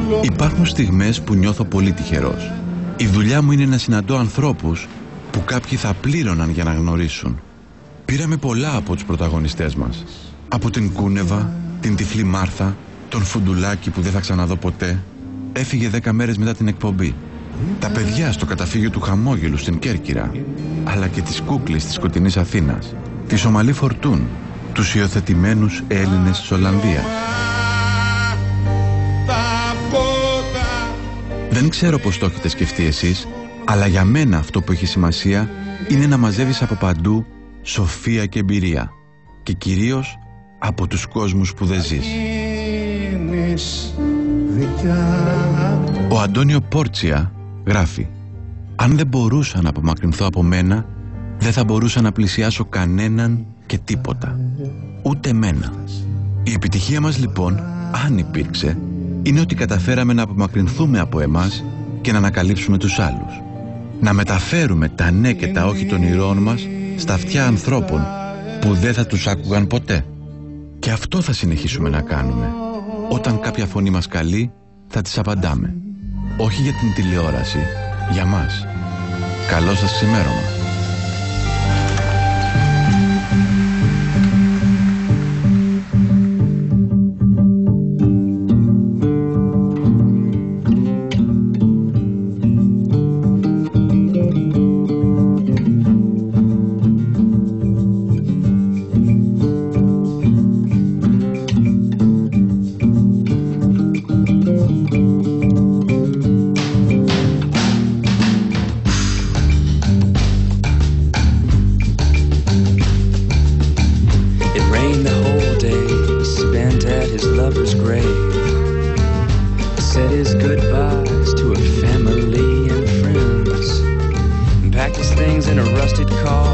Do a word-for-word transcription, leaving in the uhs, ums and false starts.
Υπάρχουν στιγμές που νιώθω πολύ τυχερός. Η δουλειά μου είναι να συναντώ ανθρώπους που κάποιοι θα πλήρωναν για να γνωρίσουν. Πήραμε πολλά από τους πρωταγωνιστές μας. Από την Κούνεβα, την τυφλή Μάρθα, τον Φουντουλάκη που δεν θα ξαναδώ ποτέ. Έφυγε δέκα μέρες μετά την εκπομπή. Τα παιδιά στο καταφύγιο του Χαμόγελου στην Κέρκυρα. Αλλά και τις κούκλες της σκοτεινής Αθήνας. Τη Σομαλή Φορτούν. Τους υιοθετημένους Έλληνες της Ολλανδίας. Δεν ξέρω πώς το έχετε σκεφτεί εσείς, αλλά για μένα αυτό που έχει σημασία είναι να μαζεύεις από παντού σοφία και εμπειρία. Και κυρίως από τους κόσμους που δεν ζεις. Ο Αντώνιο Πόρτσια γράφει: «Αν δεν μπορούσα να απομακρυνθώ από μένα, δεν θα μπορούσα να πλησιάσω κανέναν και τίποτα. Ούτε μένα». Η επιτυχία μας λοιπόν, αν υπήρξε, είναι ότι καταφέραμε να απομακρυνθούμε από εμάς και να ανακαλύψουμε τους άλλους. Να μεταφέρουμε τα ναι και τα όχι των ηρώων μας στα αυτιά ανθρώπων που δεν θα τους άκουγαν ποτέ. Και αυτό θα συνεχίσουμε να κάνουμε. Όταν κάποια φωνή μας καλεί, θα τις απαντάμε. Όχι για την τηλεόραση, για μας. Καλό σας ξημέρωμα. Things in a rusted car.